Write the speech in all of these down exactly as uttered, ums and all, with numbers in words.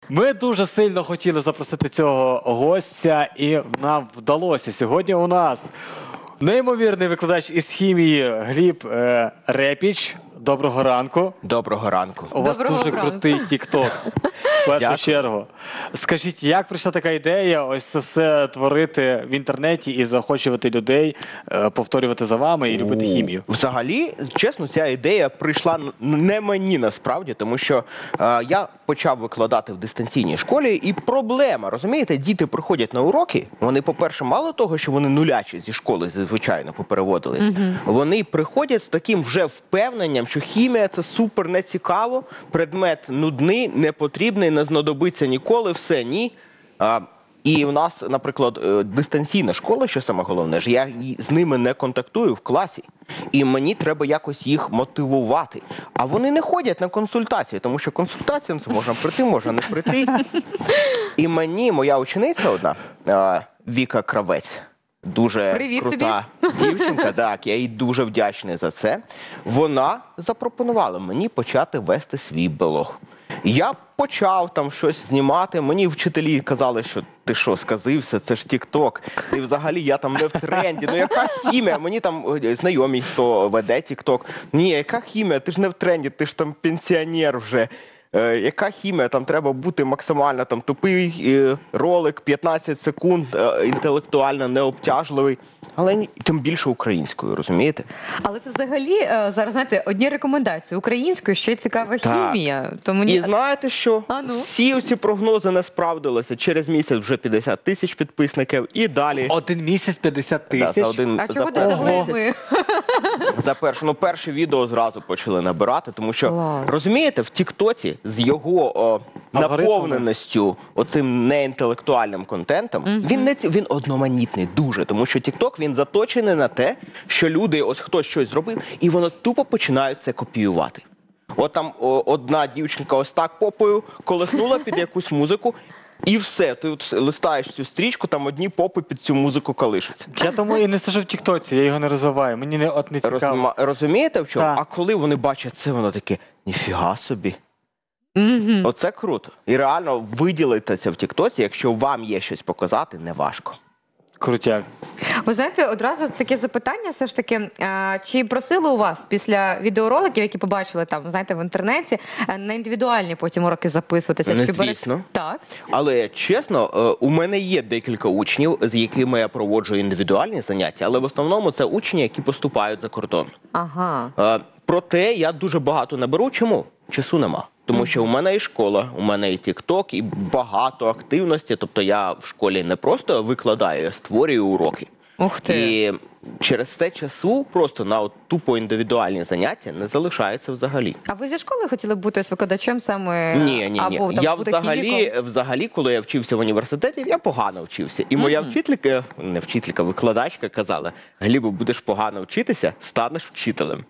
Ми дуже сильно хотіли запросити цього гостя, і нам вдалося. Сьогодні у нас неймовірний викладач із хімії Гліб е, Репіч. Доброго ранку. Доброго ранку. У вас Доброго дуже ранку. крутий тік-ток, в першу Дякую. чергу. Скажіть, як прийшла така ідея ось це все творити в інтернеті і заохочувати людей е, повторювати за вами і любити хімію? Взагалі, чесно, ця ідея прийшла н- не мені насправді, тому що е, я почав викладати в дистанційній школі, і проблема, розумієте, діти приходять на уроки, вони, по-перше, мало того, що вони нулячі зі школи, звичайно, попереводились, вони приходять з таким вже впевненням, що хімія – це супер нецікаво, предмет нудний, непотрібний, не знадобиться ніколи, все, ні. А, І в нас, наприклад, е, дистанційна школа, що саме головне, ж я й- з ними не контактую в класі, і мені треба якось їх мотивувати. А вони не ходять на консультації, тому що консультаціям це можна прийти, можна не прийти. І мені моя учениця одна, е, Віка Кравець, дуже Привіт крута дівчинка, так, я їй дуже вдячний за це. Вона запропонувала мені почати вести свій блог. Я почав там щось знімати, мені вчителі казали, що ти що, сказився, це ж тік-ток, і взагалі я там не в тренді, ну яка хімія, мені там е, знайомі, хто веде тік-ток, ні, яка хімія, ти ж не в тренді, ти ж там пенсіонер вже. Е, яка хімія, там треба бути максимально там тупий е, ролик, п'ятнадцять секунд, е, інтелектуально необтяжливий, але ні- тим більше українською, розумієте? Але це взагалі е, зараз, знаєте, одні рекомендації. Українською ще й цікава Так. хімія. То мені... І знаєте що? А ну? Всі ці прогнози не справдилися. Через місяць вже п'ятдесят тисяч підписників і далі. Один місяць п'ятдесят Да, тисяч? за один, А за чого перший досягли Ого. ми? За перше, ну перше відео зразу почали набирати, тому що, Клас. розумієте, в Тіктоці з його о, Алгоритмами. наповненістю, оцим неінтелектуальним контентом, він не ці, він одноманітний дуже, тому що Тікток, він заточений на те, що люди, ось хтось щось зробив, і воно тупо починають це копіювати. От там о, одна дівчинка ось так попою колихнула під якусь музику, і все, ти от листаєш цю стрічку, там одні попи під цю музику колишуться. Я тому і не сижу в Тіктоці, я його не розвиваю. Мені не, от не цікаво. Розума- Розумієте в чому? Так. А коли вони бачать це, воно таке, ніфіга собі. Мгм. Оце круто. І реально виділитися в Тіктоці, якщо вам є щось показати, не важко. Крутяк. Ви знаєте, одразу таке запитання все ж таки, а, чи просили у вас після відеороликів, які побачили там, знаєте, в інтернеті, е, на індивідуальні потім уроки записуватися? Не Чи бере- звісно. Так. Але чесно, е, у мене є декілька учнів, з якими я проводжу індивідуальні заняття, але в основному це учні, які поступають за кордон. Ага. Е, Проте я дуже багато не беру. Чому? Часу нема. Тому що у мене і школа, у мене і тік-ток, і багато активності. Тобто я в школі не просто викладаю, я створюю уроки. Ух ти. І через це часу просто на от тупо індивідуальні заняття не залишається взагалі. А ви зі школи хотіли бути з викладачем саме? Ні, ні, ні. Або там Я бути взагалі, хіміком? взагалі, коли я вчився в університеті, я погано вчився. І моя Мгм. вчителька, не вчителька, викладачка казала: Глібо, будеш погано вчитися, станеш вчителем.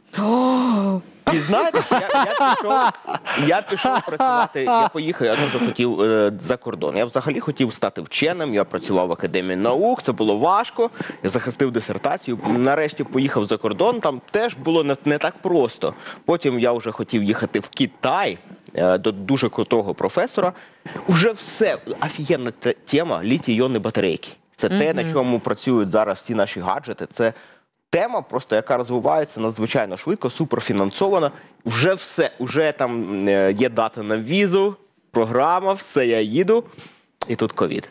О, І знаєте, я, я, пішов, я пішов працювати, я поїхав, я дуже хотів е, за кордон. Я взагалі хотів стати вченим, я працював в Академії наук, це було важко, я захистив дисертацію, нарешті поїхав за кордон, там теж було не, не так просто. Потім я вже хотів їхати в Китай е, до дуже крутого професора. Уже все, офігенна те- тема літій-іонні батарейки. Це те, на чому працюють зараз всі наші гаджети, це тема, просто яка розвивається надзвичайно швидко, суперфінансована. Вже все, вже там е, є дата на візу, програма, все, я їду. І тут ковід.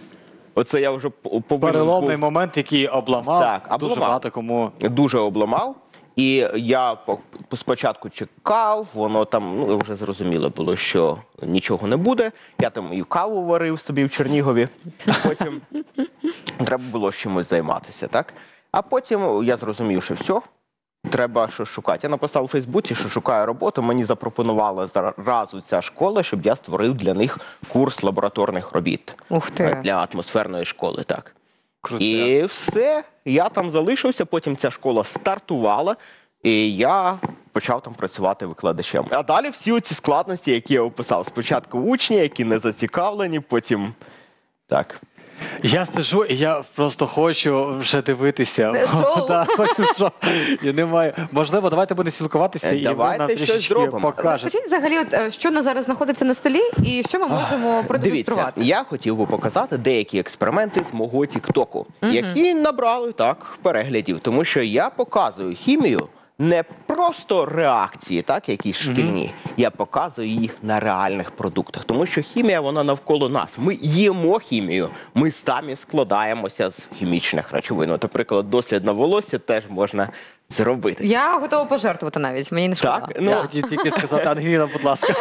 Оце я вже п- повинен Переломний був, момент, який обламав, Так, дуже обламав. багато кому. дуже обламав. І я по- по- спочатку чекав, воно там, ну, вже зрозуміло було, що нічого не буде. Я там і каву варив собі в Чернігові. Потім треба було чимось займатися, так? А потім я зрозумів, що все, треба щось шукати. Я написав у Фейсбуці, що шукаю роботу. Мені запропонувала зразу ця школа, щоб я створив для них курс лабораторних робіт ух ти. для атмосферної школи, так. Крутяк. І все, я там залишився, потім ця школа стартувала, і я почав там працювати викладачем. А далі всі ці складності, які я описав. Спочатку учні, які не зацікавлені, потім так. Я сижу і я просто хочу вже дивитися. Шоу. Да, хочу шоу. Я не маю. Можливо, давайте будемо спілкуватися Е, і ви давайте нам щось трішечки зробимо. покажете. Скажіть взагалі, от, е, що на зараз знаходиться на столі і що ми можемо Дивіться, продемонструвати? я хотів би показати деякі експерименти з мого Тіктоку, які набрали так переглядів, тому що я показую хімію не просто реакції, так, якісь шкільні, я показую їх на реальних продуктах, тому що хімія, вона навколо нас. Ми їмо хімію, ми самі складаємося з хімічних речовин. От, наприклад, дослід на волосся теж можна зробити. Я готова пожертвувати навіть, мені не шкода. Так? Ну, Да. Хотів тільки сказати, Ангеліна, будь ласка.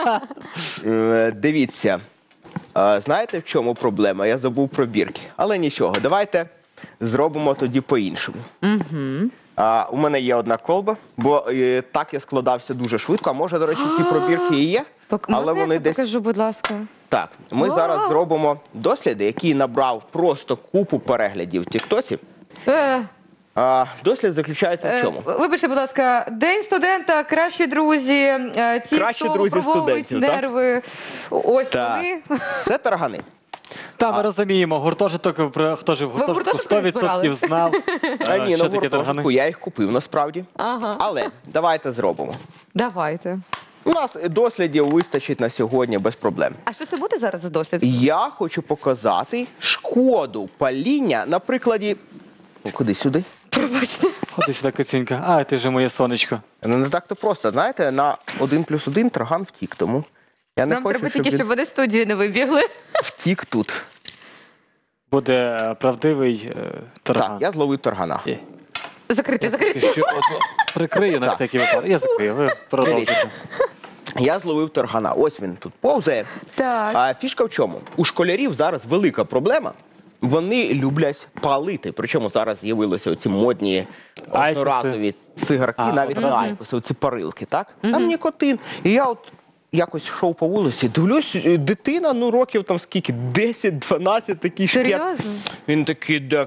Е, Дивіться, е, знаєте, в чому проблема? Я забув про бірки. Але нічого, давайте зробимо тоді по-іншому. Угу. А, у мене є одна колба, бо е, так я складався дуже швидко. А може, до речі, ці пробірки і є, Пок... але Можна вони я це десь... покажу, будь ласка? Так, ми Вау! зараз зробимо досліди, який набрав просто купу переглядів в Тіктоці. Е, А, дослід заключається в е, чому? Вибачте, будь ласка, День студента, кращі друзі, е, ті, Кращі хто друзі випробовують студентів, так? нерви. Ось Так. вони. Це таргани. Та ми розуміємо, гуртожиток, про- хто жив в гуртожитку, гуртожитку сто відсотків збирали? знав, А е, ні, що на таке гуртожитку таргани. я їх купив насправді. Ага. Але давайте зробимо. Давайте. У нас дослідів вистачить на сьогодні без проблем. А що це буде зараз за дослід? Я хочу показати шкоду паління на прикладі. Ну, куди сюди? Пробачте. Ходи сюди, Кицюнька. А, ти вже моє сонечко. Ну, не так то просто. Знаєте, на один плюс один тарган втік, тому я не Нам хочу, треба щоб тільки, він щоб вони з студії не вибігли. втік тут. Буде е, правдивий е, тарган. Так, я зловив таргана. Є. Закрити, закрити. Що, от, прикрию на Так. всякий випадок. Я закрию, ви продовжуйте. Я зловив таргана. Ось він тут повзає. Так. А фішка в чому? У школярів зараз велика проблема. Вони люблять палити. Причому зараз з'явилися оці модні Айкоси. одноразові цигарки, А, навіть не одноразові. айкоси, оці парилки, так? Там нікотин. І я от якось йшов по вулиці, дивлюсь, е, дитина, ну років там скільки, десять-дванадцять, такий шпєт. Серйозно? Він такий, де...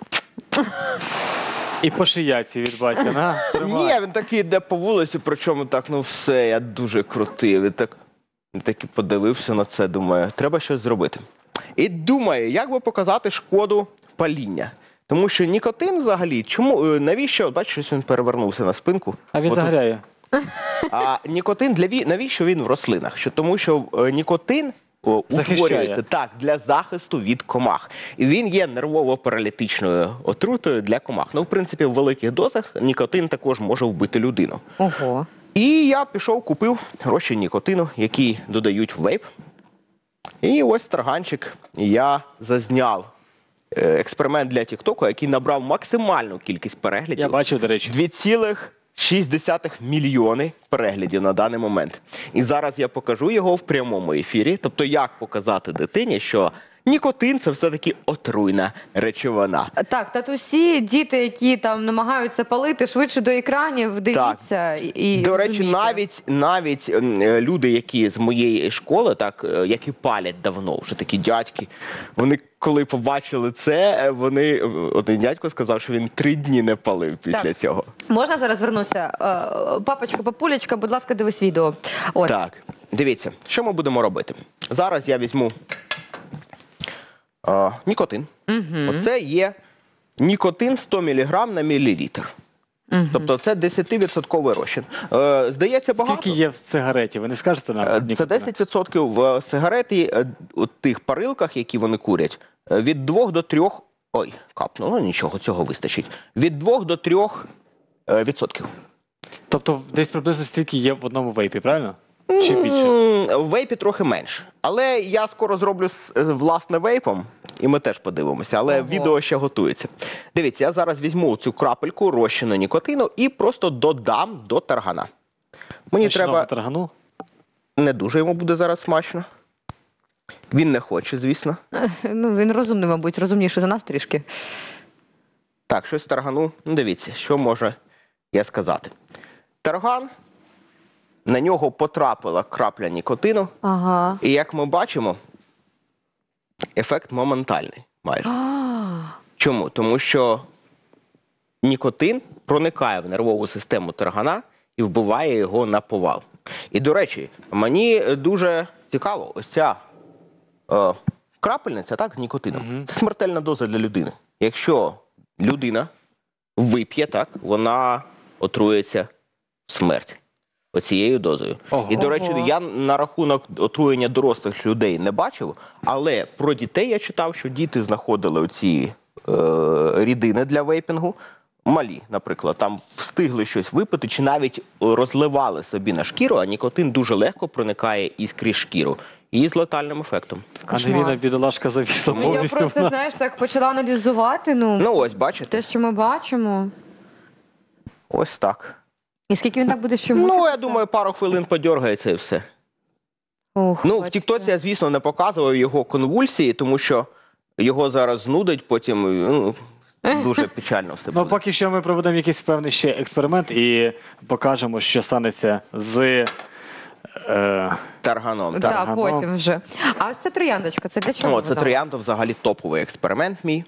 І по шияці від батька, на, тримай. Ні, він такий йде по вулиці, причому так, ну все, я дуже крутий. Він так, він так і подивився на це, думаю, треба щось зробити. І думаю, як би показати шкоду паління. Тому що нікотин взагалі, чому, е, навіщо, от бачиш, щось він перевернувся на спинку. А він Отут. загоряє. А нікотин, для ві... навіщо він в рослинах? Що, тому що е, нікотин о, Захищає. утворюється так, для захисту від комах. І він є нервово-паралітичною отрутою для комах. Ну, в принципі, в великих дозах нікотин також може вбити людину. Ого. І я пішов, купив розчин нікотину, який додають в вейп. І ось тарганчик я зазняв е, експеримент для Тіктоку, який набрав максимальну кількість переглядів. Я бачив, до речі. дві цілих шість десятих мільйони переглядів на даний момент. І зараз я покажу його в прямому ефірі. Тобто, як показати дитині, що нікотин – це все-таки отруйна речовина. Так, татусі, діти, які там намагаються палити швидше до екранів, дивіться і і До речі, розумійте. навіть, навіть ем, е, люди, які з моєї школи, так, е, які палять давно, вже такі дядьки, вони коли побачили це, е, вони, е, один дядько сказав, що він три дні не палив після Так. цього. Можна зараз звернутися? Е, Папочка, папулечка, будь ласка, дивись відео. От. Так, дивіться, що ми будемо робити. Зараз я візьму е, нікотин. Угу. Оце є нікотин сто міліграм на мілілітр. Угу. Тобто це десятивідсотковий розчин. Е, здається, багато. Скільки є в цигареті? Ви не скажете нам? Е, Це нікотина? десять відсотків в сигареті, е, у тих парилках, які вони курять, е, від двох до трьох, ой, капнуло, нічого, цього вистачить, від двох до трьох е, відсотків. Тобто десь приблизно стільки є в одному вейпі, правильно? Чи більше? М, В вейпі трохи менше. Але я скоро зроблю з, е, власне вейпом, і ми теж подивимося, але Ого. відео ще готується. Дивіться, я зараз візьму цю крапельку розчину нікотину і просто додам до таргана. Мені Смачного треба... таргану? Не дуже йому буде зараз смачно. Він не хоче, звісно. Е, Ну, він розумний, мабуть, розумніший за нас трішки. Так, щось таргану. Ну, дивіться, що може я сказати. Тарган, на нього потрапила крапля нікотину, Ага. і як ми бачимо, ефект моментальний майже. А, Чому? Тому що нікотин проникає в нервову систему таргана і вбиває його на повал. І, до речі, мені дуже цікаво, ось ця е, крапельниця, так, з нікотином. Мгм. Це смертельна доза для людини. Якщо людина вип'є, так, вона отрується в смерть оцією дозою. Ого. І, до речі, Ого. я на рахунок отруєння дорослих людей не бачив, але про дітей я читав, що діти знаходили оці е, рідини для вейпінгу, малі, наприклад, там встигли щось випити, чи навіть розливали собі на шкіру, а нікотин дуже легко проникає і скрізь шкіру. І з летальним ефектом. Кошмар. Ангеліна, бідолашка, завісла Ну, я повністю. просто, Вона- знаєш, так почала аналізувати, ну, Ну ось, бачите, те, що ми бачимо. ось так. І скільки він так буде ще Ну, мучитися? я думаю, пару хвилин подьоргається і все. Ох, Ну, в бачите. Тіктоці я, звісно, не показував його конвульсії, тому що його зараз знудить, потім ну, дуже печально все Ну, буде. поки що ми проведемо якийсь певний ще експеримент і покажемо, що станеться з... Е, Тарганом. Так, Так. Ага, потім вже. А ось ця трояндочка, це для чого? О, це вона? троянда взагалі топовий експеримент мій.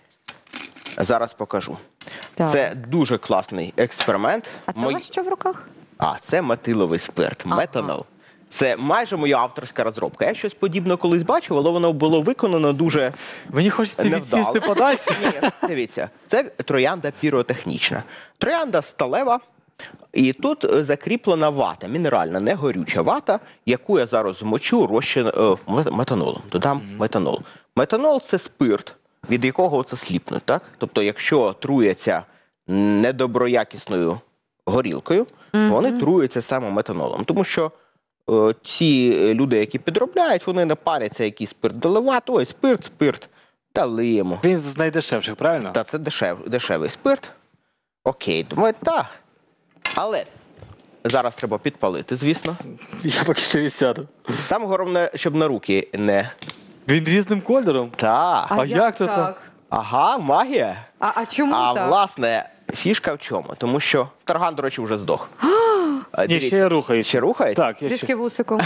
Зараз покажу. Так. Це дуже класний експеримент. А це у Мой- вас що в руках? А, це метиловий спирт, Ага. метанол. Це майже моя авторська розробка. Я щось подібне колись бачив, але воно було виконано дуже мені хочеться невдало. відсісти подальше. Ні, дивіться, це троянда піротехнічна. Троянда сталева, і тут е, закріплена вата, мінеральна, не горюча вата, яку я зараз змочу розчин е, мет- метанолом. Додам метанол. Метанол – це спирт, від якого це сліпнуть, так? Тобто, якщо трується недоброякісною горілкою, вони труються саме метанолом. Тому що е, ці люди, які підробляють, вони не паряться, який спирт доливати. Ой, спирт, спирт, та лиємо. Він з найдешевших, правильно? Та це дешев, дешевий спирт. Окей, думаю, так. Але зараз треба підпалити, звісно. Я поки що відсяду. Саме головне, щоб на руки не... Він різним кольором. Та. А як це так? Ага, магія. А, а чому А так? власне, фішка в чому? Тому що тарган, до речі, вже здох. А, Ні, дивіться, ще рухається. ще рухається? Так, я ще. Трішки вусиком.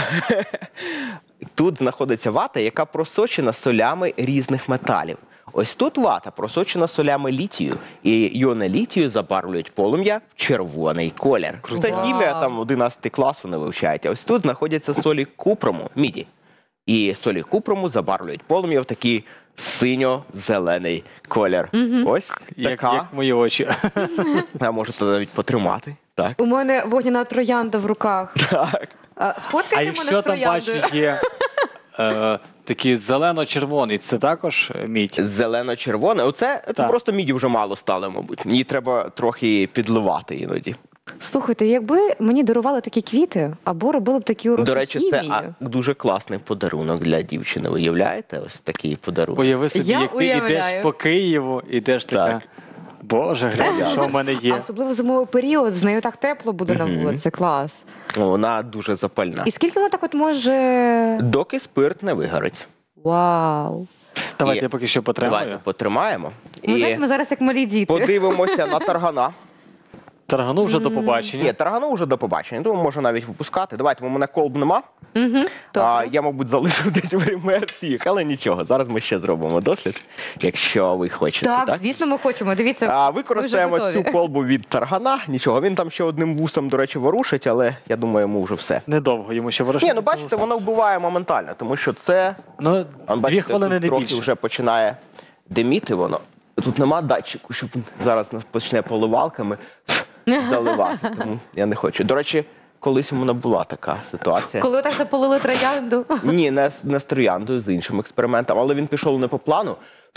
Тут знаходиться вата, яка просочена солями різних металів. Ось тут вата просочена солями літію, і іони літію забарвлюють полум'я в червоний колір. Круто. Це хімія, Вау. там одинадцятий клас вони вивчають. А ось тут знаходяться солі купрому, міді. І солі купрому забарвлюють полум'я в такий синьо-зелений колір. Ось Як, така. як мої очі. А можете навіть потримати. Так. У мене вогняна троянда в руках. Так. А, А сфоткайте мене якщо з там трояндою. бачиш, є е, такий зелено-червоний, це також мідь? Зелено-червоне. Оце це Так. просто міді вже мало стало, мабуть. Її треба трохи підливати іноді. Слухайте, якби мені дарували такі квіти, або робили б такі уроки До речі, це хімії. а, дуже класний подарунок для дівчини. Уявляєте? Ось такий подарунок. Уяви собі, Я як ти уявляю. йдеш по Києву, ідеш така. Так. Боже, глянь, що в мене А є. особливо зимовий період, з нею так тепло буде на Мгм. вулиці, клас. Вона дуже запальна. І скільки вона так от може... Доки спирт не вигорить. Вау. Давайте І- я поки що Давайте потримаю. потримаємо. Ми, І знаєте, ми зараз як малі діти. подивимося на таргана. Таргану вже до Ні, побачення. таргану вже до побачення. Думаю, можна навіть випускати. Давайте, бо у мене колб нема. Угу. А, я, мабуть, залишив десь в ремерці їх, але нічого. Зараз ми ще зробимо дослід, якщо ви хочете. Так, Так, звісно, ми хочемо. Дивіться, А, ми використаємо вже готові. цю колбу від таргана. Нічого, він там ще одним вусом, до речі, ворушить, але я думаю, йому вже все. Недовго йому ще ворушити. Ні, ну бачите, воно вбиває моментально, тому що це, Ну, он, дві бачите, хвилини тут не трохи більше. вже починає диміти воно. Тут нема датчику, щоб він зараз нас почне поливалками заливати, тому я не хочу. До речі, колись у мене була така ситуація. Коли так заполили троянду. Ні, не, з- не з трояндою, з іншим експериментом, але він пішов не по плану.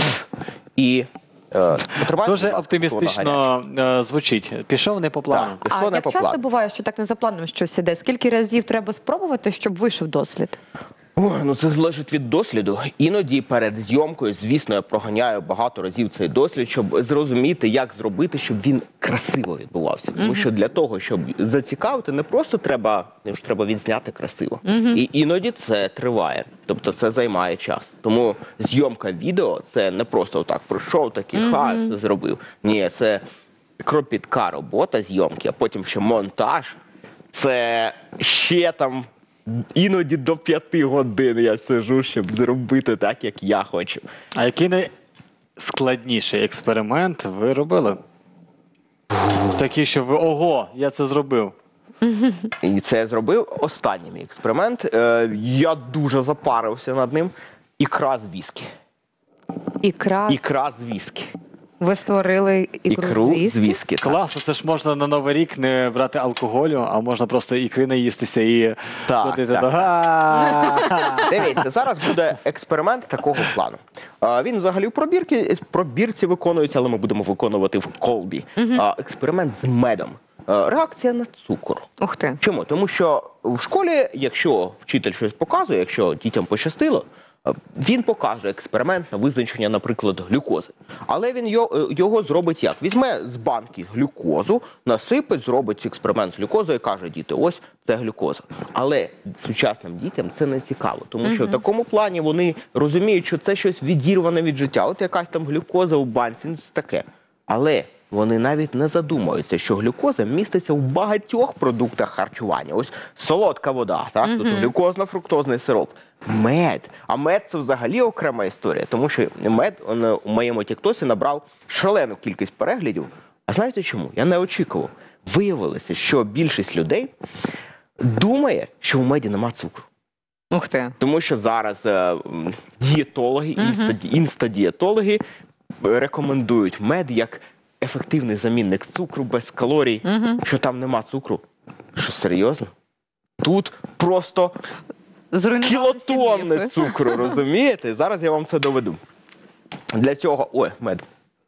І е, потримайте, Дуже будь ласка, вона гаряча. оптимістично е, звучить. Пішов не по плану. Так, пішло А не як по часто плану. буває, що так не за планом щось іде? Скільки разів треба спробувати, щоб вийшов дослід? Ой, ну це залежить від досліду. Іноді перед зйомкою, звісно, я проганяю багато разів цей дослід, щоб зрозуміти, як зробити, щоб він красиво відбувався. Тому що для того, щоб зацікавити, не просто треба, не ж треба відзняти красиво. І іноді це триває. Тобто це займає час. Тому зйомка відео це не просто отак пройшов, такий ха, все зробив. Ні, це кропітка робота зйомки, а потім ще монтаж. Це ще там іноді до п'яти годин я сижу, щоб зробити так, як я хочу. А який найскладніший експеримент ви робили? Такий, що ви ого, я це зробив. І це я зробив останній мій експеримент. Е, я дуже запарився над ним. ікра з віскі. Ікра. Ікра з віскі. Ви створили ікру, Ікру з з віскі? віскі. так. Класно, це ж можна на Новий рік не брати алкоголю, а можна просто ікри наїстися і Так, ходити так, до га. Дивіться, зараз буде експеримент такого плану. А, Він взагалі в пробірці, пробірці виконується, але ми будемо виконувати в колбі. А, Експеримент з медом. А, Реакція на цукор. Ух ти. Чому? Тому що в школі, якщо вчитель щось показує, якщо дітям пощастило, він покаже експеримент на визначення, наприклад, глюкози. Але він його, його зробить як? Візьме з банки глюкозу, насипить, зробить експеримент з глюкозою і каже, діти, ось це глюкоза. Але сучасним дітям це не цікаво, тому що в такому плані вони розуміють, що це щось відірване від життя. От якась там глюкоза у банці, ну це таке. Але вони навіть не задумуються, що глюкоза міститься у багатьох продуктах харчування. Ось солодка вода, так? Тут глюкозно-фруктозний сироп. Мед. А мед – це взагалі окрема історія, тому що мед он, у моєму тіктосі набрав шалену кількість переглядів. А знаєте чому? Я не очікував. Виявилося, що більшість людей думає, що у меді нема цукру. Ух ти. Тому що зараз е, дієтологи, інстаді, інстадієтологи рекомендують мед як ефективний замінник цукру без калорій, що там нема цукру. Що, серйозно? Тут просто Зруйнували всі кілотонни міфи. цукру, розумієте? Зараз я вам це доведу. Для цього... Ой, мед.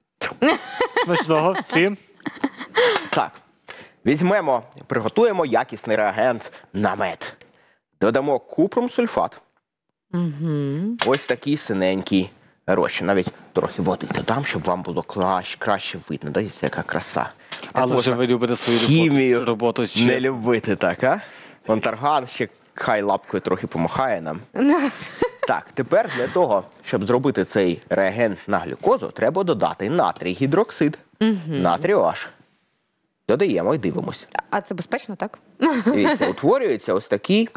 Смачного всім. Так, візьмемо, приготуємо якісний реагент на мед. Додамо купрум-сульфат. Мгм. Ось такий синенький розчин. Навіть трохи води додам, щоб вам було краще, краще видно. Дивіться, яка краса. Так Але вже можна ви любите свою хімію роботу, роботу не ще. любити, так, а? Вон Тарган ще хай лапкою трохи помахає нам. Так, тепер для того, щоб зробити цей реагент на глюкозу, треба додати натрій гідроксид, натрій OH. Додаємо і дивимося. А це безпечно, так? Дивіться, утворюється ось такий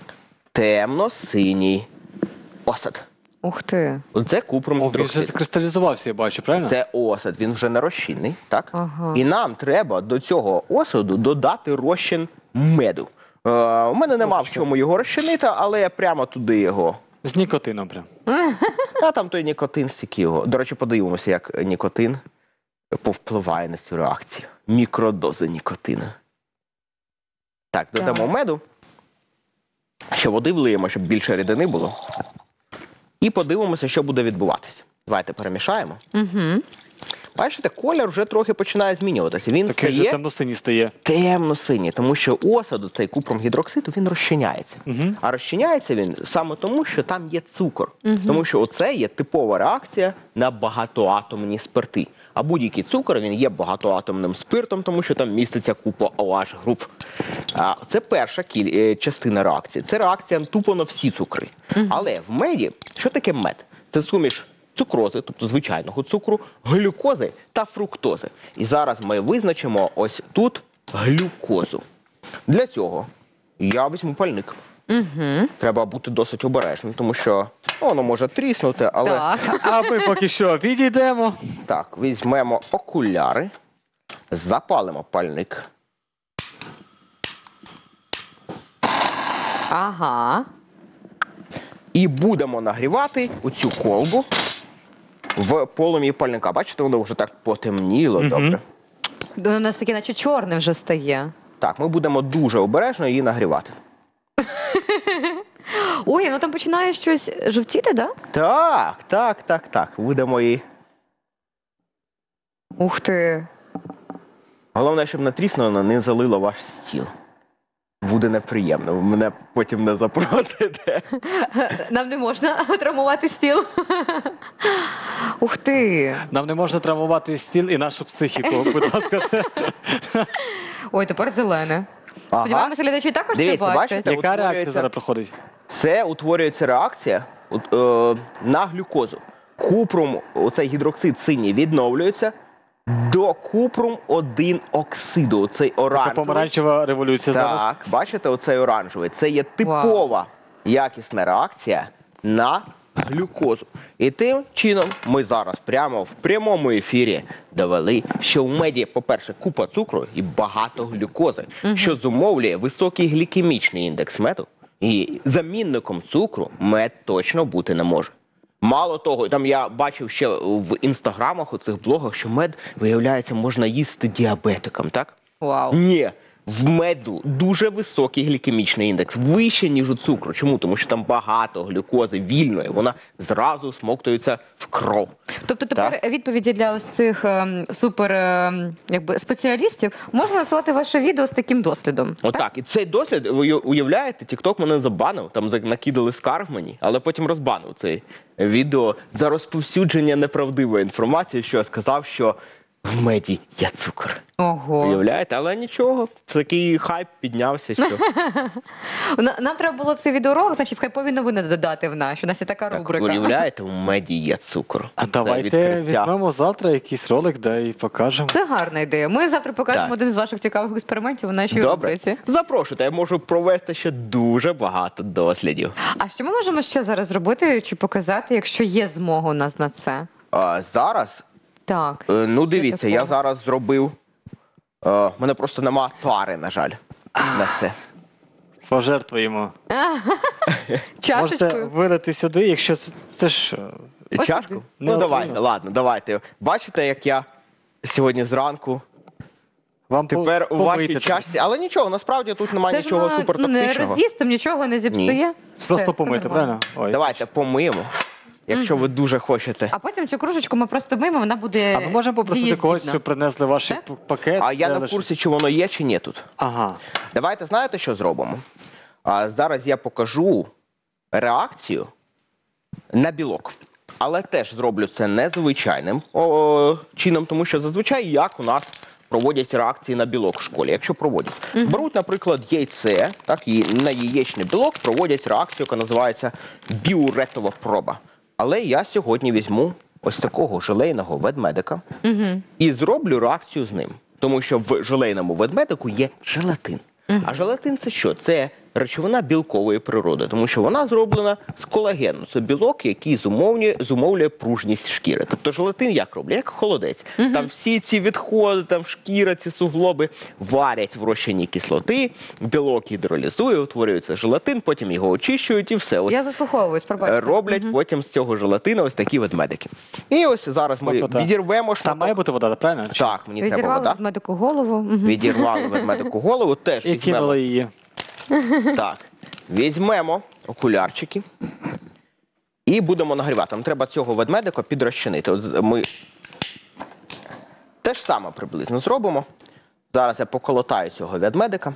темно-синій осад. Ух ти. Оце купрум О, він вже гідроксид. закристалізувався, я бачу, правильно? Це осад, він вже не розчинний, так? Ага. І нам треба до цього осаду додати розчин меду. Е, у мене нема в чому його розчинити, але я прямо туди його. З нікотином прям. А там той нікотин, стільки його. До речі, подивимося, як нікотин повпливає на цю реакцію. Мікродози нікотину. Так, додамо Так. меду. Ще води влиємо, щоб більше рідини було. І подивимося, що буде відбуватися. Давайте перемішаємо. Угу. Бачите, колір вже трохи починає змінюватися. Він Такий вже стає темно-синій стає. темно-синій, тому що осаду, цей купрум гідроксиду, він розчиняється. Мгм. А розчиняється він саме тому, що там є цукор. Тому що оце є типова реакція на багатоатомні спирти. А будь-який цукор, він є багатоатомним спиртом, тому що там міститься купа OH груп. А, це перша кіль... е, частина реакції. Це реакція тупо на всі цукри. Але в меді, що таке мед? Це суміш цукрози, тобто звичайного цукру, глюкози та фруктози. І зараз ми визначимо ось тут глюкозу. Для цього я візьму пальник. Угу. Треба бути досить обережним, тому що воно може тріснути, але Так. А ми поки що відійдемо. так, візьмемо окуляри, запалимо пальник. Ага. І будемо нагрівати оцю колбу в полум'ї пальника. Бачите, воно вже так потемніло, добре. У нас таке, наче чорне вже стає. Так, ми будемо дуже обережно її нагрівати. Ой, ну там починає щось жовтіти, да? Так, так, так, так. Будемо її. Ух ти. Головне, щоб натріснуло, не залило ваш стіл. Буде неприємно, ви мене потім не запросите. Нам не можна травмувати стіл. Ух ти. Нам не можна травмувати стіл і нашу психіку, будь ласка. Це... Ой, тепер зелене. Ага. Сподіваємося, глядачі також це Дивіться, бачать. бачите? Яка утворюється- реакція зараз проходить? Це утворюється реакція от, е, на глюкозу. Купрум, оцей гідроксид синій, відновлюється до купрум один оксиду. Оцей Така оранжевий. помаранчева революція зараз. Так, бачите, оцей оранжевий. Це є типова якісна реакція на глюкозу. І тим чином ми зараз прямо в прямому ефірі довели, що в меді, по-перше, купа цукру і багато глюкози, що зумовлює високий глікемічний індекс меду. І замінником цукру мед точно бути не може. Мало того, там я бачив ще в інстаграмах, у цих блогах, що мед, виявляється, можна їсти діабетикам, так? Вау. Ні, в меду дуже високий глікемічний індекс, вище, ніж у цукру. Чому? Тому що там багато глюкози вільної, вона зразу смоктується в кров. Тобто тепер відповіді для ось цих ем, супер ем, якби, спеціалістів можна надсилати ваше відео з таким дослідом. Отак. І цей дослід, ви уявляєте, TikTok мене забанив, там за- накидали скарг мені, але потім розбанив цей відео за розповсюдження неправдивої інформації, що я сказав, що в меді є цукор. Ого. Уявляєте? Але нічого, такий хайп піднявся, що... На- Нам треба було цей відеоролик, значить, в хайпові новини додати в наш. У нас є така Так, рубрика. уявляєте, в меді є цукор. А Це давайте відкриття. візьмемо завтра якийсь ролик, де і покажемо. Це гарна ідея. Ми завтра покажемо Так. один з ваших цікавих експериментів у нашій Добре, рубриці. запрошуйте, я можу провести ще дуже багато дослідів. А що ми можемо ще зараз зробити чи показати, якщо є змога у нас на це? А зараз, Так. е, ну дивіться, я такого? зараз зробив, е, в мене просто нема тари, на жаль, на це. Пожертвуємо. Можете Чашечкою. вилити сюди, якщо це, це ж... е, Ось Чашку? сюди. Ну Не давайте, отримав. ладно, давайте. Бачите, як я сьогодні зранку, Вам по- тепер у вашій помийте. чашці, але нічого, насправді тут немає Це ж нічого воно, ну, не супертоксичного. роз'їстим, нічого не зіпсує. Все, Просто все помийте, нормально. правильно? Ой. Давайте помиємо, якщо ви дуже хочете. А потім цю кружечку ми просто вимимо, вона буде А ми можемо попросити дієздібна. когось, щоб принесли ваш Так? п- пакет? А я де не в лише- курсі, чи воно є, чи ні тут. Ага. Давайте, знаєте, що зробимо? А, зараз я покажу реакцію на білок. Але теж зроблю це незвичайним о, чином, тому що зазвичай як у нас проводять реакції на білок в школі, якщо проводять. Беруть, наприклад, яйце, так, і на яєчний білок проводять реакцію, яка називається біуретова проба. Але я сьогодні візьму ось такого желейного ведмедика Угу. і зроблю реакцію з ним. Тому що в желейному ведмедику є желатин. А желатин це що? Це речовина білкової природи, тому що вона зроблена з колагену. Це білок, який зумовлює, зумовлює пружність шкіри. Тобто желатин як роблять? Як холодець. Там всі ці відходи, там шкіра, ці суглоби варять в розчині кислоти, білок гідролізує, утворюється желатин, потім його очищують і все. Ось Я заслуховуюсь, пробачте. роблять Мгм. потім з цього желатина ось такі ведмедики. І ось зараз ми Смакота. відірвемо Там шматок. має бути вода, правильно? Так, мені треба Відірвали вода. від медику голову. Мгм. Відірвали ведмедику голову, теж І візьмемо. кинули її. Так, візьмемо окулярчики і будемо нагрівати. Нам треба цього ведмедика підрозчинити. От з- ми те ж саме приблизно зробимо. Зараз я поколотаю цього ведмедика.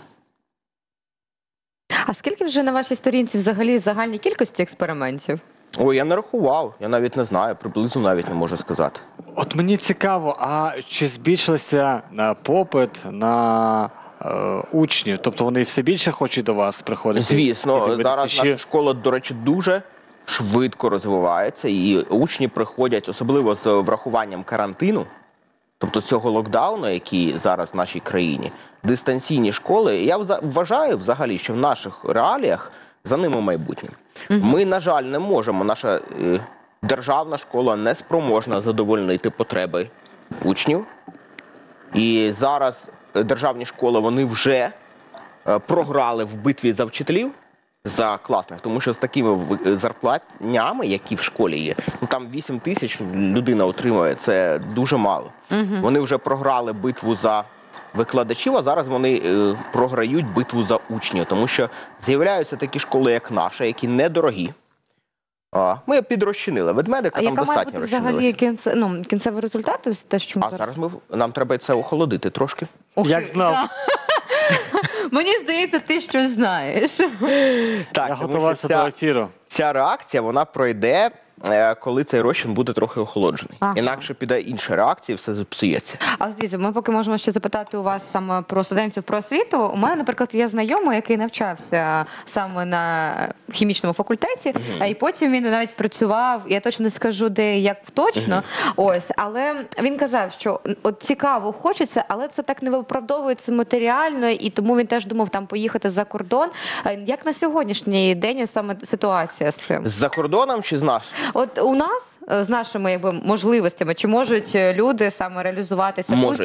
А скільки вже на вашій сторінці взагалі загальній кількості експериментів? Ой, я не рахував, я навіть не знаю, приблизно навіть не можу сказати. От мені цікаво, а чи збільшився е, попит на е, учнів? Тобто вони все більше хочуть до вас приходити? і Звісно, дивитися? зараз Чи- наша школа, до речі, дуже швидко розвивається, і учні приходять, особливо з врахуванням карантину, тобто цього локдауну, який зараз в нашій країні, дистанційні школи. Я вза- вважаю взагалі, що в наших реаліях за ними майбутнє. Ми, на жаль, не можемо, наша е, державна школа не спроможна задовольнити потреби учнів. І зараз е, державні школи, вони вже е, програли в битві за вчителів, за класних, тому що з такими в- зарплатнями, які в школі є, ну там вісім тисяч людина отримує, це дуже мало. Вони вже програли битву за викладачів, а зараз вони е, програють битву за учнів, тому що з'являються такі школи, як наша, які недорогі. А, ми підрозчинили ведмедика, А там яка має достатньо бути взагалі розчинилося. кінце, ну, кінцевий результат? Ось те, що ми А зараз ми, нам треба це охолодити трошки. Ух Як ти, знав. да. Мені здається, ти щось знаєш. Так, Я тому що готувався ця- до ефіру. Ця реакція, вона пройде, е, коли цей розчин буде трохи охолоджений. Ага. Інакше піде інша реакція, все зіпсується. А ось дивіться, ми поки можемо ще запитати у вас саме про студентів про освіту. У мене, наприклад, є знайомий, який навчався саме на хімічному факультеті, а і потім він навіть працював. Я точно не скажу, де і як точно. Ось, але він казав, що от цікаво, хочеться, але це так не виправдовується матеріально, і тому він теж думав там поїхати за кордон. Е, Як на сьогоднішній день ось саме ситуація з цим? За кордоном чи з нас? От у нас е, з нашими якби можливостями, чи можуть е, люди саме реалізуватися Можуть. тут?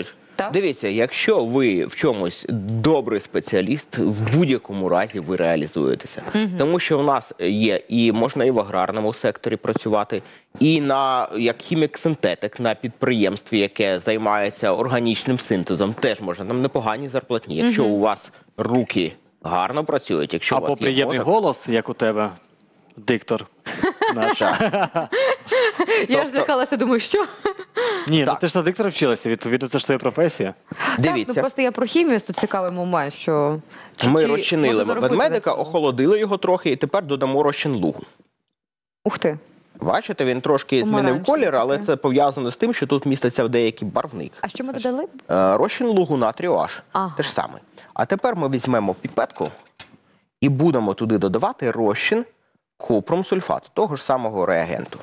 Так? Дивіться, якщо ви в чомусь добрий спеціаліст, в будь-якому разі ви реалізуєтеся. Мгм. Тому що в нас є і можна і в аграрному секторі працювати, і на як хімік-синтетик на підприємстві, яке займається органічним синтезом, теж можна. Там непогані зарплатні. Якщо Мгм. у вас руки гарно працюють, якщо у Або вас є приємний мозок, голос, як у тебе, диктор. Наш. Я тобто- ж злякалася, думаю, що? Ні, ну Так. ти ж на диктора вчилася, відповідно, це ж твоя професія. Так, ну дивіться. просто я про хімію, тут цікавий момент, що... чи- Ми чи розчинили можна заробити ведмедика, на цьому? охолодили його трохи, і тепер додамо розчин лугу. Ух ти. Бачите, він трошки змінив Помаранчевий колір, але такий. це пов'язано з тим, що тут міститься деякий барвник. А що ми додали? Е, Розчин лугу натрію H. Ага. Те ж саме. А тепер ми візьмемо піпетку і будемо туди додавати розчин купрум сульфату, того ж самого реагенту.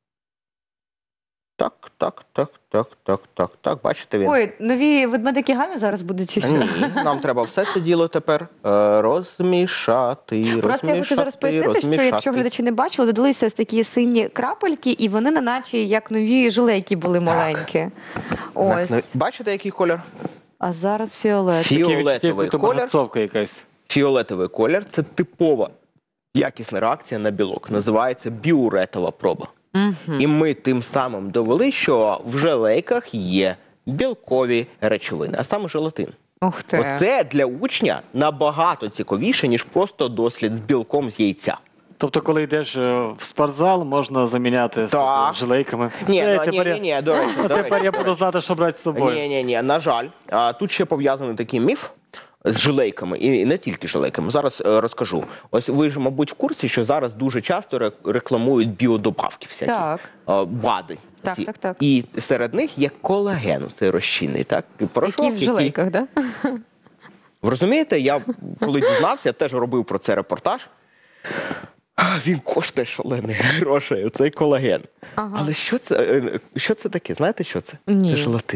Так, так, так, так, так, так, так. Бачите, він. Ой, нові ведмедики гамі зараз будуть чи що? Ні, нам треба все це діло тепер е, розмішати. Просто я хочу зараз розмішати, пояснити, що розмішати. якщо глядачі не бачили, додалися ось такі сині крапельки, і вони не наче як нові жилейки були маленькі. Ось. Так, ну, бачите, який колір? А зараз фіолет. Фі- Таке відчуття, Фіолетовий як то колір. марганцовка якась. Фіолетовий колір – це типова якісна реакція на білок. Називається біуретова проба. Мгм. І ми тим самим довели, що в желейках є білкові речовини, а саме желатин. Ух ти. Оце для учня набагато цікавіше, ніж просто дослід з білком з яйця. Тобто, коли йдеш е, в спортзал, можна заміняти з Так. жилейками. Ні, Е, ну, ні, тепер я- ні, ні, до речі, до Тепер речі. я буду знати, що брати з собою. Ні, ні, ні, на жаль, а, тут ще пов'язаний такий міф з жилейками, і не тільки жилейками. Зараз е, розкажу. Ось ви ж, мабуть, в курсі, що зараз дуже часто ре- рекламують біодобавки всякі. Так. Е, БАДи. Так, ці. так, так. І серед них є колаген, цей розчинний, так? Порошок, Які в жилейках, да? Ви розумієте, я коли дізнався, я теж робив про це репортаж. А, Він коштує шалені гроші, цей колаген. Ага. Але що це, е, що це таке? Знаєте, що це? Ні. Це желатин.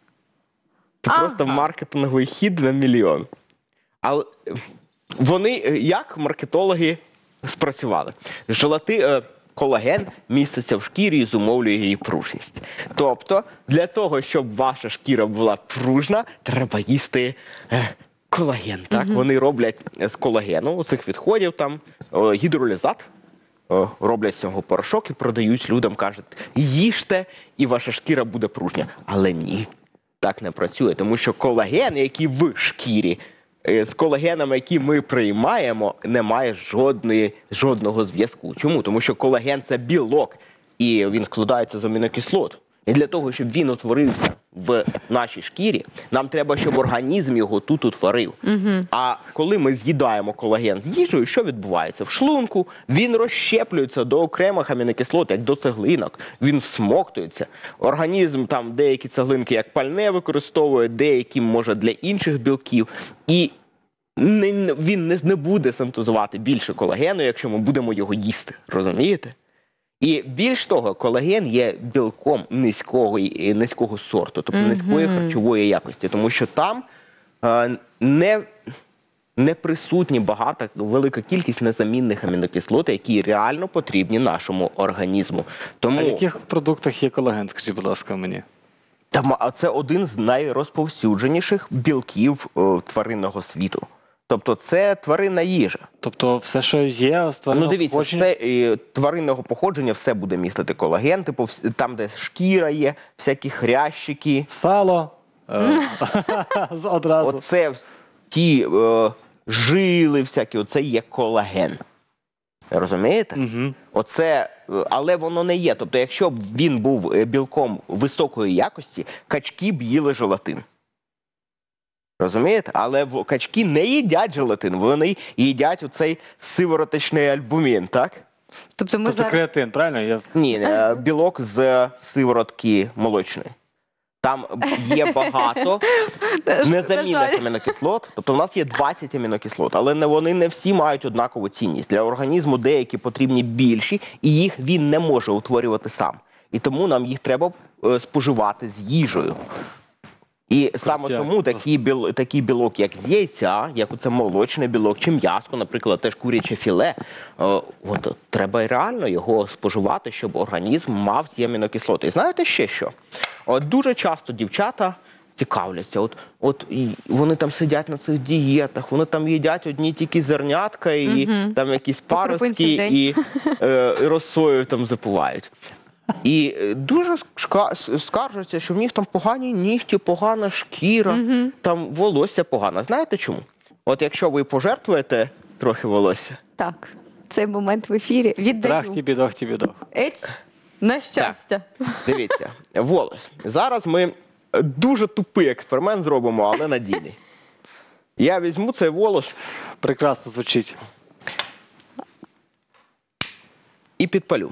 Це Ага. просто маркетинговий хід на мільйон. Але е, вони, е, як маркетологи, спрацювали? Желати, е, колаген міститься в шкірі і зумовлює її пружність. Тобто, для того, щоб ваша шкіра була пружна, треба їсти е, колаген. Так? Вони роблять з колагену, цих відходів, там, е, гідролізат, е, роблять з цього порошок і продають людям, кажуть, їжте, і ваша шкіра буде пружня. Але ні. Так не працює, тому що колаген, який в шкірі, е, з колагенами, які ми приймаємо, немає жодної, жодного зв'язку. Чому? Тому що колаген – це білок, і він складається з амінокислот. І для того, щоб він утворився в нашій шкірі, нам треба, щоб організм його тут утворив. Угу. А коли ми з'їдаємо колаген з їжею, що відбувається? В шлунку він розщеплюється до окремих амінокислот, як до цеглинок. Він всмоктується. Організм там деякі цеглинки як пальне використовує, деякі, може, для інших білків. І не, він не, не буде синтезувати більше колагену, якщо ми будемо його їсти. Розумієте? І більш того, колаген є білком низького, і- низького сорту, тобто Мгм. низької харчової якості, тому що там е, не, не присутні багата, велика кількість незамінних амінокислот, які реально потрібні нашому організму. Тому А в яких продуктах є колаген, скажіть, будь ласка, мені? там, а це один з найрозповсюдженіших білків е, тваринного світу. Тобто це тваринна їжа. Тобто все, що є, з Ну тваринного дивіться, походження? все е, тваринного походження все буде містити колаген, типу вс- там, де шкіра є, всякі хрящики. Сало. е, з- Одразу. Оце в- ті е, жили всякі, оце є колаген. Розумієте? Угу. Оце, е, але воно не є. Тобто, якщо б він був е, білком високої якості, качки б їли желатин. Розумієте? Але в- качки не їдять желатин, вони їдять оцей сивороточний альбумін, так? Тобто ми Тобто зараз... креатин, правильно? Я... Ні, е, білок з сиворотки молочної. Там є багато Теж, на незамінних жаль. амінокислот. Тобто у нас є двадцять амінокислот, але не вони не всі мають однакову цінність. Для організму деякі потрібні більші, і їх він не може утворювати сам. І тому нам їх треба е, споживати з їжею. І саме Крутяк тому такий, біл, такий білок, як з яйця, як оце молочний білок, чи м'ясо, наприклад, теж куряче філе, е, от, треба реально його споживати, щоб організм мав ці амінокислоти. І знаєте ще що? От дуже часто дівчата цікавляться. От, от і вони там сидять на цих дієтах, вони там їдять одні тільки зернятка і Мгм. там якісь По крупинці в паростки день. і е, розсою там запивають. І е, дуже шка- скаржаться, що в них там погані нігті, погана шкіра, Мгм. там волосся погане. Знаєте чому? От якщо ви пожертвуєте трохи волосся, Так, цей момент в ефірі Трах віддаю. ті бідох ті бідох. Ець, на щастя. дивіться, волос. Зараз ми дуже тупий експеримент зробимо, але надійний. Я візьму цей волос Прекрасно звучить. і підпалю.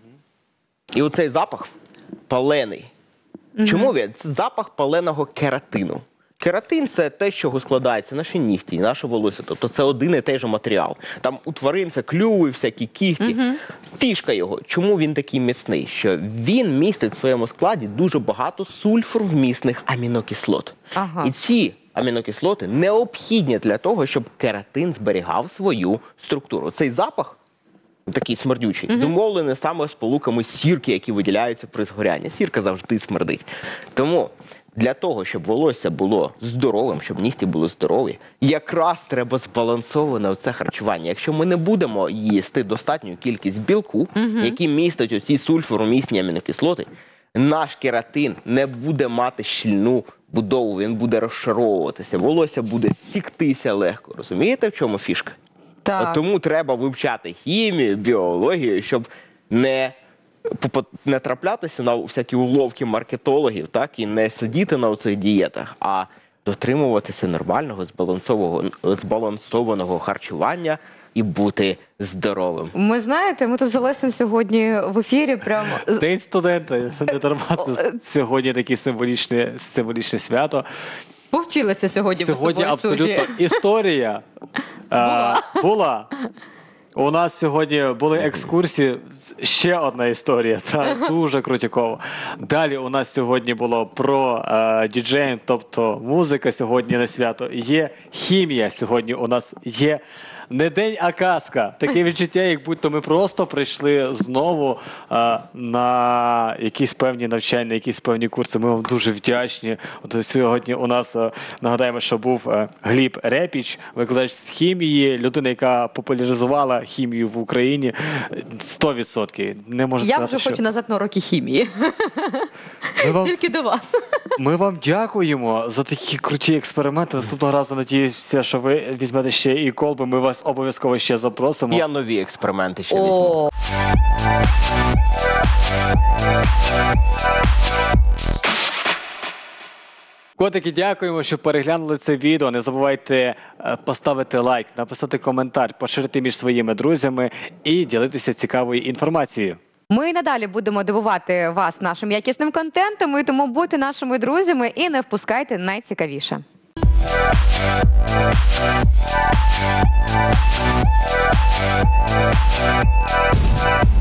І оцей запах палений. Чому він? Це запах паленого кератину. Кератин – це те, з чого складається наші нігті, і наше волосся. Тобто це один і той же матеріал. Там у тварин це клюви, всякі кігті. Фішка його. Чому він такий міцний? Що він містить в своєму складі дуже багато сульфурвмісних амінокислот. Ага. І ці амінокислоти необхідні для того, щоб кератин зберігав свою структуру. Цей запах такий смердючий, mm-hmm. зумовлений саме сполуками сірки, які виділяються при згорянні. Сірка завжди смердить. Тому для того, щоб волосся було здоровим, щоб нігті були здорові, якраз треба збалансоване це харчування. Якщо ми не будемо їсти достатню кількість білку, mm-hmm. який містить оці сульфуромісні амінокислоти, наш кератин не буде мати щільну будову, він буде розшаровуватися, волосся буде сіктися легко. Розумієте, в чому фішка? Так. От тому треба вивчати хімію, біологію, щоб не, не траплятися на всякі уловки маркетологів, так, і не сидіти на цих дієтах, а дотримуватися нормального, збалансованого, збалансованого харчування і бути здоровим. Ми знаєте, ми тут з Олесем сьогодні в ефірі прямо... День студента. Не дарма це сьогодні таке символічне, символічне свято. Повчилися сьогодні. ми з Сьогодні тобою, абсолютно судді. історія е, була. У нас сьогодні були екскурсії. Ще одна історія. Та, дуже крутяково. Далі у нас сьогодні було про е, діджеїнг, тобто музика сьогодні на свято. Є хімія сьогодні у нас є. Не день, а казка. Таке відчуття, як будь-то ми просто прийшли знову е, на якісь певні навчання, якісь певні курси. Ми вам дуже вдячні. От сьогодні у нас, е, нагадаємо, що був е, Гліб Репіч, викладач з хімії, людина, яка популяризувала хімію в Україні. сто відсотків. Не можу Я сказати, вже що... хочу назад на уроки хімії. Ми вам, Тільки до вас. ми вам дякуємо за такі круті експерименти. Наступного разу надіюся, що ви візьмете ще і колби. Ми вас обов'язково ще запросимо. Я нові експерименти ще візьму. О. Котики, дякуємо, що переглянули це відео. Не забувайте е, поставити лайк, написати коментар, поширити між своїми друзями і ділитися цікавою інформацією. Ми й надалі будемо дивувати вас нашим якісним контентом, і тому будьте нашими друзями і не впускайте найцікавіше. We'll be right back.